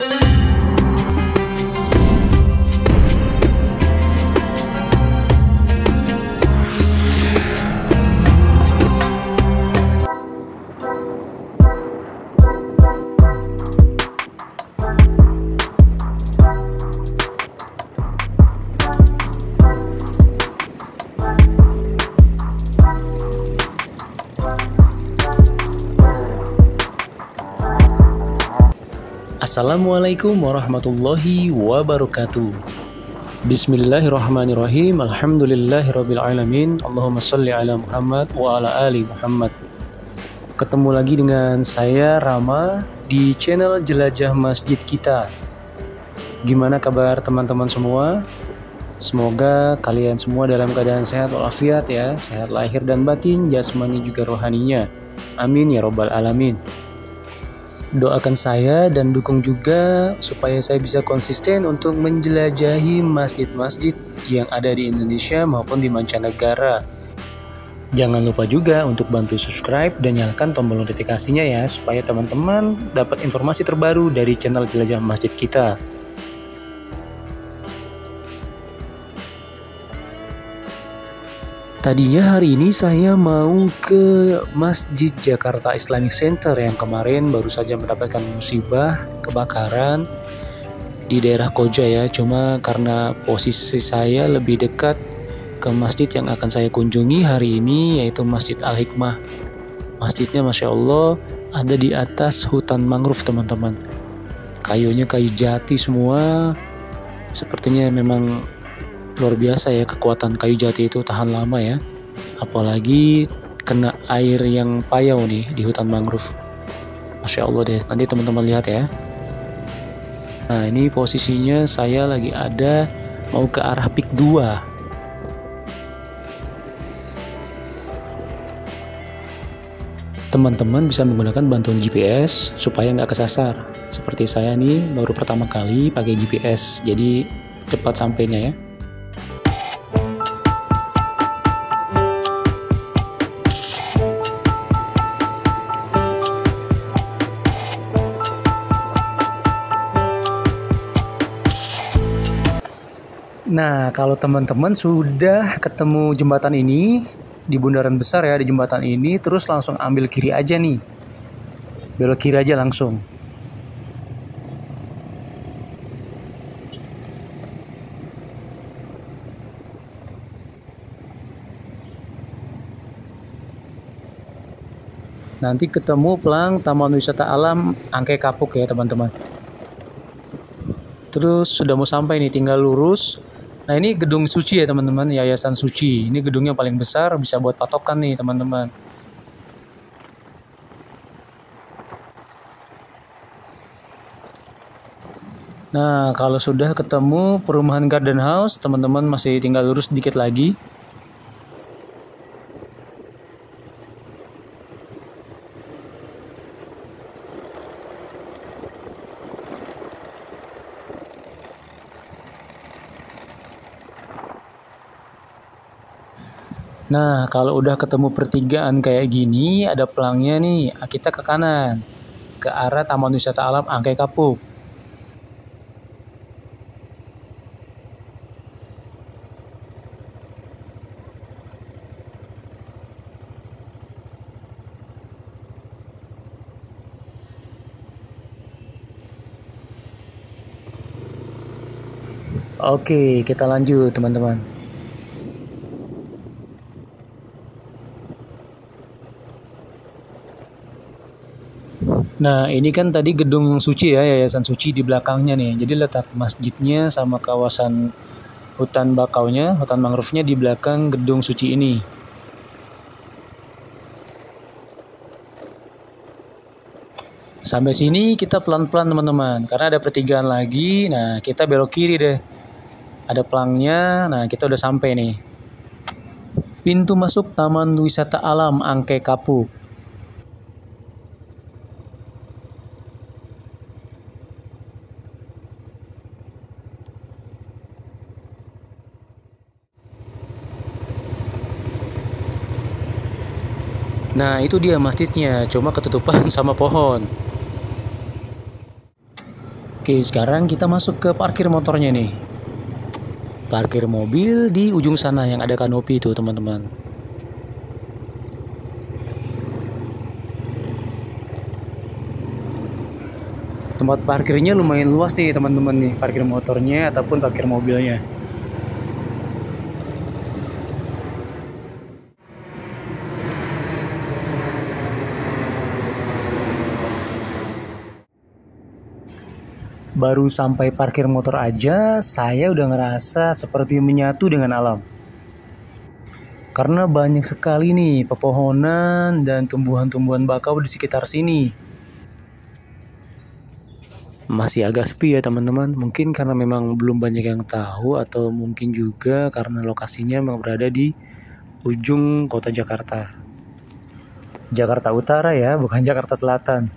Assalamualaikum warahmatullahi wabarakatuh. Bismillahirrahmanirrahim. Alhamdulillahirabbil alamin. Allahumma shalli ala Muhammad wa ala ali Muhammad. Ketemu lagi dengan saya Rama di channel Jelajah Masjid Kita. Gimana kabar teman-teman semua? Semoga kalian semua dalam keadaan sehat walafiat ya, sehat lahir dan batin, jasmani juga rohaninya. Amin ya robbal alamin. Doakan saya dan dukung juga supaya saya bisa konsisten untuk menjelajahi masjid-masjid yang ada di Indonesia maupun di mancanegara. Jangan lupa juga untuk bantu subscribe dan nyalakan tombol notifikasinya ya, supaya teman-teman dapat informasi terbaru dari channel Jelajah Masjid Kita. Tadinya hari ini saya mau ke Masjid Jakarta Islamic Center yang kemarin baru saja mendapatkan musibah kebakaran di daerah Koja ya. Cuma karena posisi saya lebih dekat ke masjid yang akan saya kunjungi hari ini, yaitu Masjid Al-Hikmah. Masjidnya Masya Allah ada di atas hutan mangrove teman-teman. Kayunya kayu jati semua. Sepertinya memang luar biasa ya, kekuatan kayu jati itu tahan lama ya, apalagi kena air yang payau nih di hutan mangrove. Masya Allah deh, nanti teman-teman lihat ya. Nah ini posisinya saya lagi ada mau ke arah Pik 2. Teman-teman bisa menggunakan bantuan GPS supaya nggak kesasar. Seperti saya nih baru pertama kali pakai GPS, jadi cepat sampainya ya. Nah, kalau teman-teman sudah ketemu jembatan ini, di bundaran besar ya, di jembatan ini, terus langsung ambil kiri aja nih. Belok kiri aja langsung. Nanti ketemu pelang Taman Wisata Alam Angke Kapuk ya teman-teman. Terus sudah mau sampai nih, tinggal lurus. Nah ini gedung suci ya teman-teman, Yayasan Suci. Ini gedungnya paling besar, bisa buat patokan nih teman-teman. Nah kalau sudah ketemu perumahan Garden House, teman-teman masih tinggal lurus sedikit lagi. Nah, kalau udah ketemu pertigaan kayak gini, ada pelangnya nih, kita ke kanan, ke arah Taman Wisata Alam Angke Kapuk. Oke, kita lanjut teman-teman. Nah, ini kan tadi gedung suci ya, Yayasan Suci di belakangnya nih. Jadi letak masjidnya sama kawasan hutan bakaunya, hutan mangrove-nya di belakang gedung suci ini. Sampai sini kita pelan-pelan teman-teman, karena ada pertigaan lagi. Nah, kita belok kiri deh. Ada pelangnya. Nah, kita udah sampai nih. Pintu masuk Taman Wisata Alam Angke Kapuk. Nah itu dia masjidnya, cuma ketutupan sama pohon. Oke, sekarang kita masuk ke parkir motornya nih. Parkir mobil di ujung sana yang ada kanopi itu, teman-teman. Tempat parkirnya lumayan luas nih, teman-teman nih, parkir motornya ataupun parkir mobilnya. Baru sampai parkir motor aja, saya udah ngerasa seperti menyatu dengan alam. Karena banyak sekali nih pepohonan dan tumbuhan-tumbuhan bakau di sekitar sini. Masih agak sepi ya teman-teman, mungkin karena memang belum banyak yang tahu atau mungkin juga karena lokasinya memang berada di ujung kota Jakarta. Jakarta Utara ya, bukan Jakarta Selatan.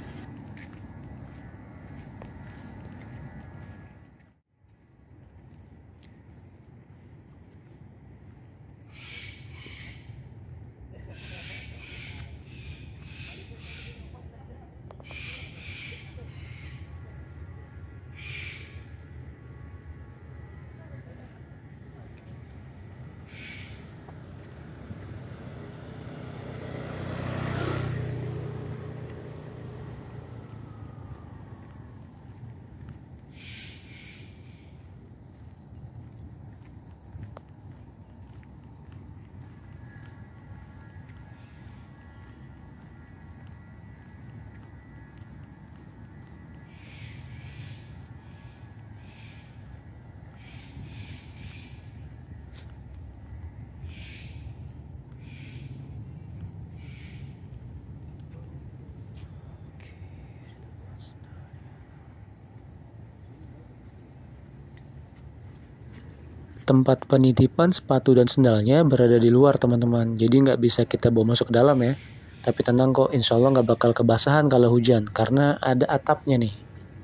Tempat penitipan sepatu dan sendalnya berada di luar teman-teman, jadi nggak bisa kita bawa masuk ke dalam ya. Tapi tenang kok, insya Allah nggak bakal kebasahan kalau hujan, karena ada atapnya nih.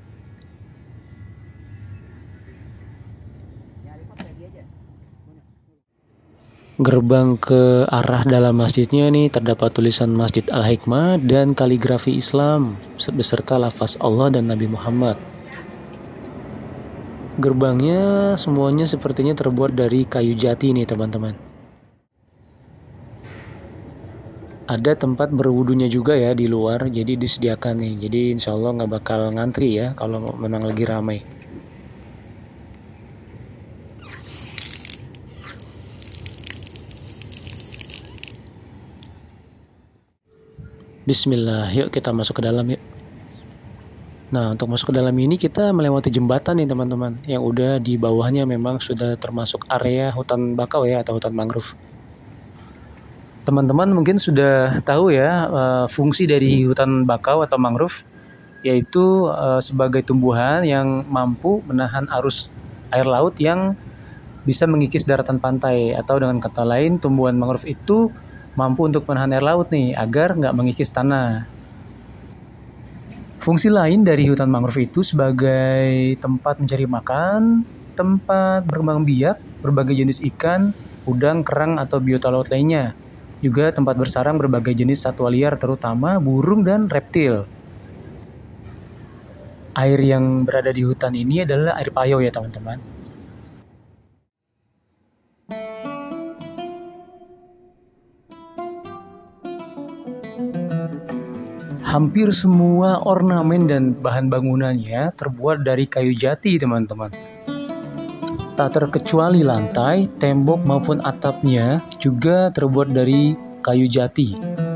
Gerbang ke arah dalam masjidnya nih terdapat tulisan Masjid Al-Hikmah dan kaligrafi Islam, beserta lafaz Allah dan Nabi Muhammad. Gerbangnya semuanya sepertinya terbuat dari kayu jati nih teman-teman. Ada tempat berwudunya juga ya di luar, jadi disediakan nih. Jadi insya Allah nggak bakal ngantri ya kalau memang lagi ramai. Bismillah, yuk kita masuk ke dalam yuk. Nah, untuk masuk ke dalam ini kita melewati jembatan nih teman-teman, yang udah di bawahnya memang sudah termasuk area hutan bakau ya atau hutan mangrove. Teman-teman mungkin sudah tahu ya fungsi dari hutan bakau atau mangrove, yaitu sebagai tumbuhan yang mampu menahan arus air laut yang bisa mengikis daratan pantai, atau dengan kata lain tumbuhan mangrove itu mampu untuk menahan air laut nih agar nggak mengikis tanah. Fungsi lain dari hutan mangrove itu sebagai tempat mencari makan, tempat berkembang biak berbagai jenis ikan, udang, kerang, atau biota laut lainnya. Juga tempat bersarang berbagai jenis satwa liar terutama burung dan reptil. Air yang berada di hutan ini adalah air payau ya teman-teman. Hampir semua ornamen dan bahan bangunannya terbuat dari kayu jati, teman-teman. Tak terkecuali lantai, tembok maupun atapnya juga terbuat dari kayu jati.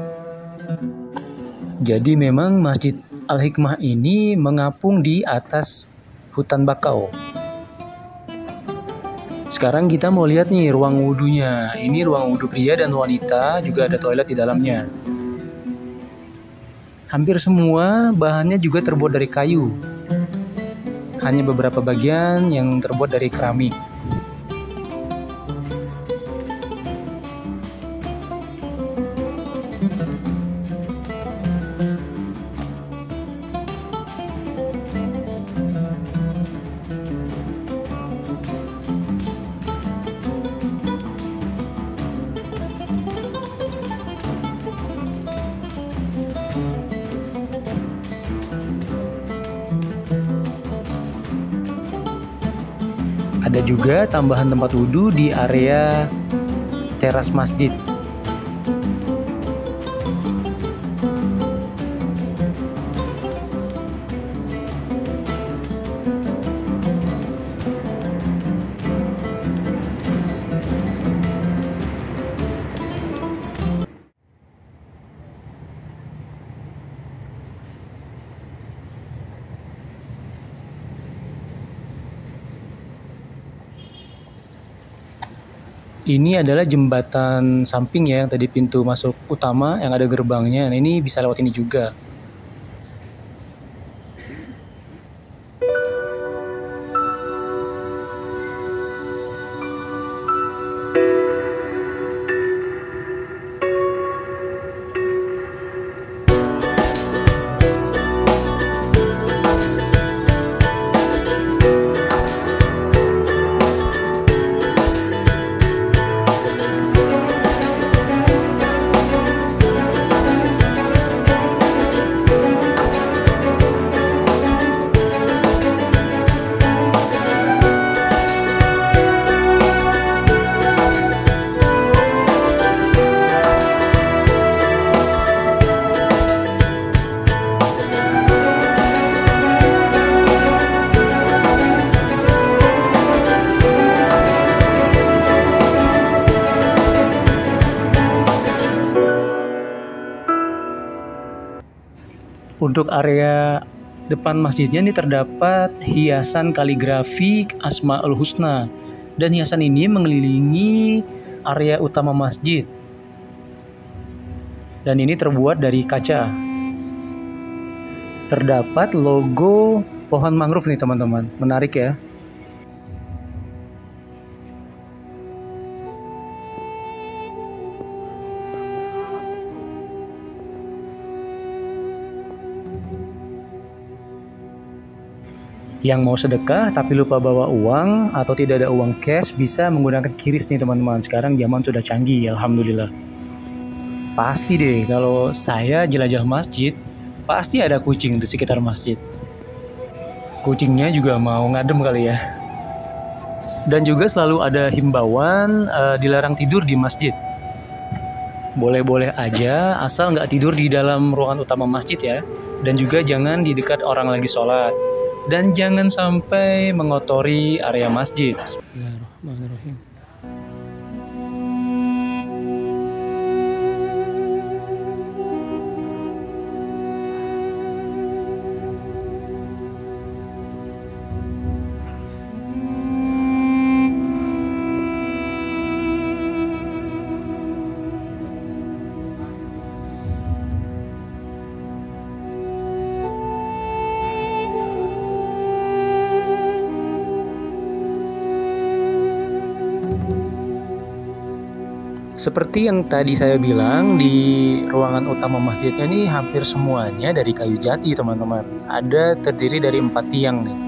Jadi memang Masjid Al-Hikmah ini mengapung di atas hutan bakau. Sekarang kita mau lihat nih ruang wudhunya. Ini ruang wudhu pria dan wanita, juga ada toilet di dalamnya. Hampir semua bahannya juga terbuat dari kayu. Hanya beberapa bagian yang terbuat dari keramik. Ada juga tambahan tempat wudhu di area teras masjid. Ini adalah jembatan samping ya, yang tadi pintu masuk utama yang ada gerbangnya. Nah, ini bisa lewat ini juga. Untuk area depan masjidnya ini terdapat hiasan kaligrafi Asmaul Husna, dan hiasan ini mengelilingi area utama masjid. Dan ini terbuat dari kaca. Terdapat logo pohon mangrove nih teman-teman, menarik ya. Yang mau sedekah tapi lupa bawa uang atau tidak ada uang cash bisa menggunakan QRIS nih teman-teman. Sekarang zaman sudah canggih, alhamdulillah. Pasti deh kalau saya jelajah masjid, pasti ada kucing di sekitar masjid. Kucingnya juga mau ngadem kali ya. Dan juga selalu ada himbauan dilarang tidur di masjid. Boleh-boleh aja asal nggak tidur di dalam ruangan utama masjid ya. Dan juga jangan di dekat orang lagi sholat. Dan jangan sampai mengotori area masjid. Bismillahirrahmanirrahim. Seperti yang tadi saya bilang, di ruangan utama masjidnya nih hampir semuanya dari kayu jati teman-teman. Ada terdiri dari 4 tiang nih.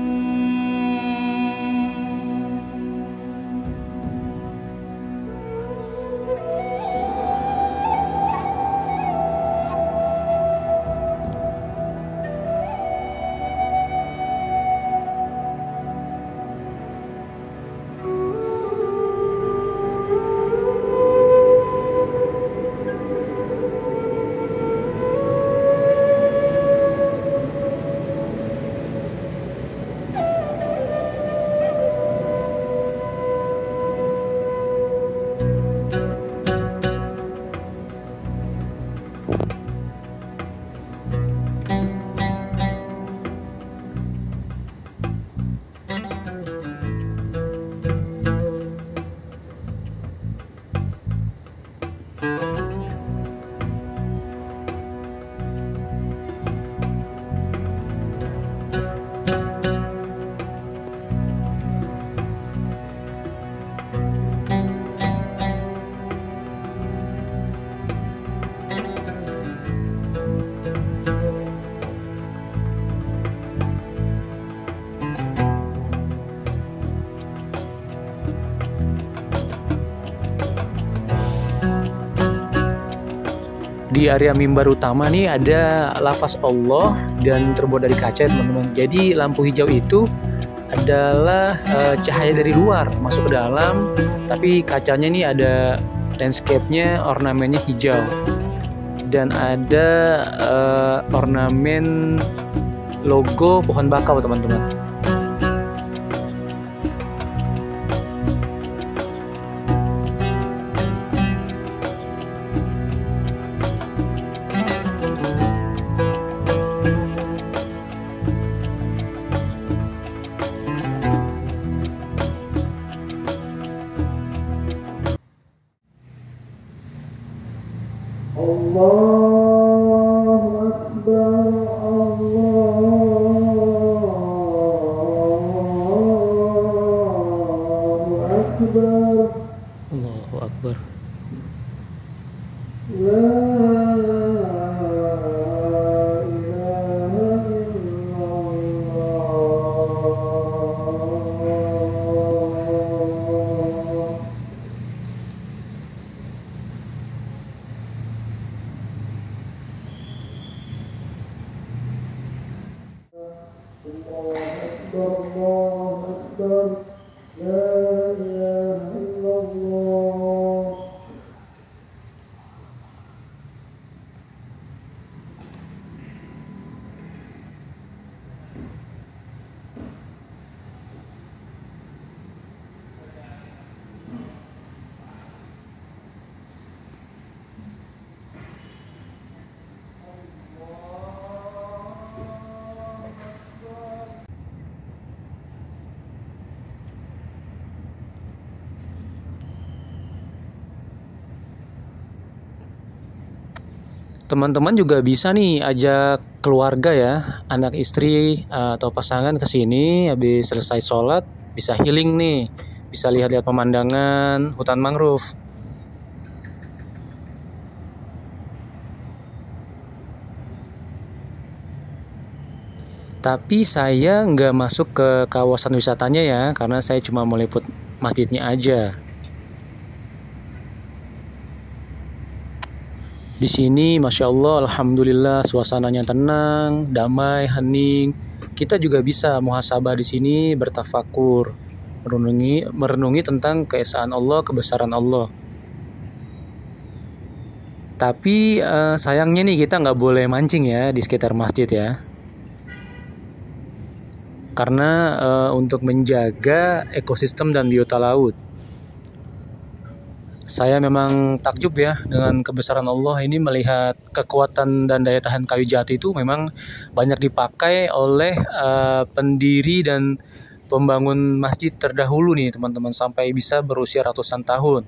Di area mimbar utama nih ada lafaz Allah dan terbuat dari kaca teman-teman. Jadi lampu hijau itu adalah cahaya dari luar masuk ke dalam, tapi kacanya ini ada landscape-nya, ornamennya hijau, dan ada ornamen logo pohon bakau, teman-teman. Allahu Akbar, Allahu Akbar, Allahu Akbar. La ilaha illallah. Allahu Akbar, Allahu Akbar, la ilaha illallah. Teman-teman juga bisa nih ajak keluarga ya, anak istri atau pasangan ke sini habis selesai sholat, bisa healing nih, bisa lihat-lihat pemandangan hutan mangrove. Tapi saya nggak masuk ke kawasan wisatanya ya, karena saya cuma mau liput masjidnya aja. Di sini, masya Allah, alhamdulillah, suasananya tenang, damai, hening. Kita juga bisa muhasabah di sini, bertafakur, merenungi tentang keesaan Allah, kebesaran Allah. Tapi sayangnya nih kita nggak boleh mancing ya di sekitar masjid ya. Karena untuk menjaga ekosistem dan biota laut. Saya memang takjub ya dengan kebesaran Allah ini, melihat kekuatan dan daya tahan kayu jati itu memang banyak dipakai oleh pendiri dan pembangun masjid terdahulu nih teman-teman, sampai bisa berusia ratusan tahun.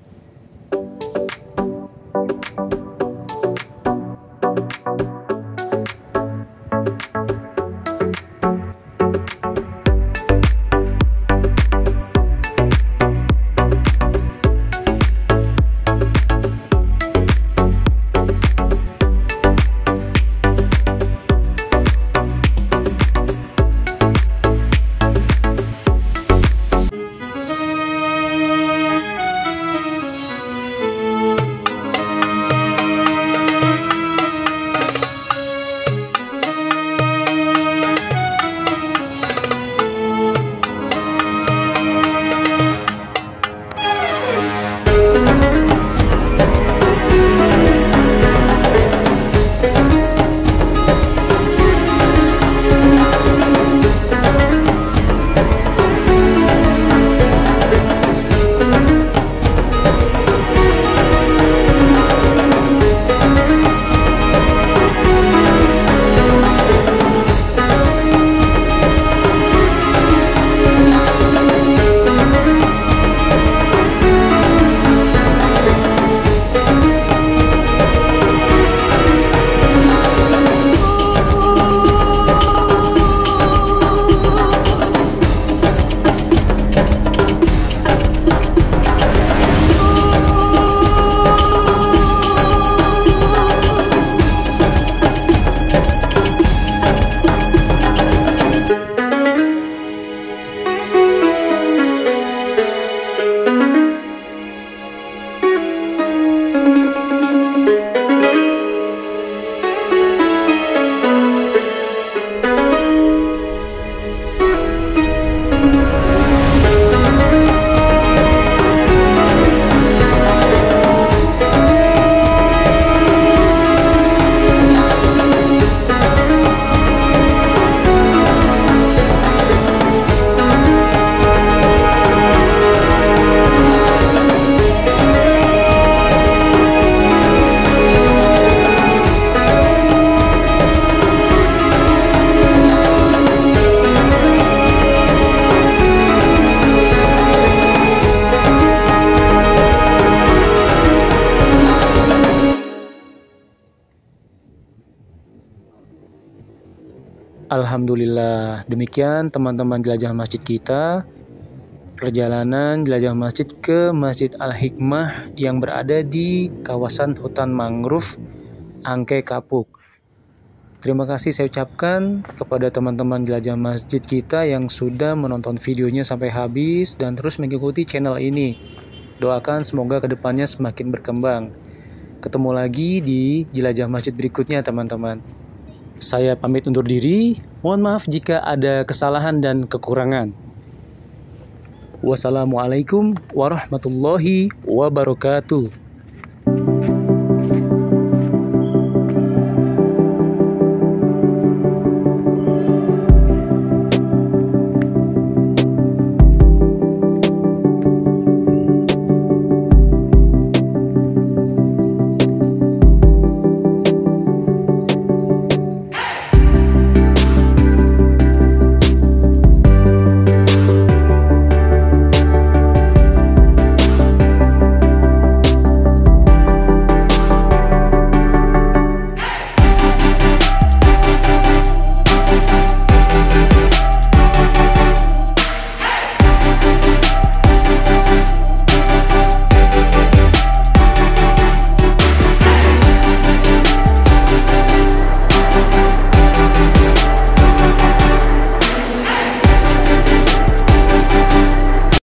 Alhamdulillah, demikian teman-teman jelajah masjid kita. Perjalanan jelajah masjid ke Masjid Al-Hikmah yang berada di kawasan hutan mangrove Angke Kapuk. Terima kasih saya ucapkan kepada teman-teman jelajah masjid kita yang sudah menonton videonya sampai habis dan terus mengikuti channel ini. Doakan semoga kedepannya semakin berkembang. Ketemu lagi di jelajah masjid berikutnya teman-teman. Saya pamit undur diri. Mohon maaf jika ada kesalahan dan kekurangan. Wassalamualaikum warahmatullahi wabarakatuh.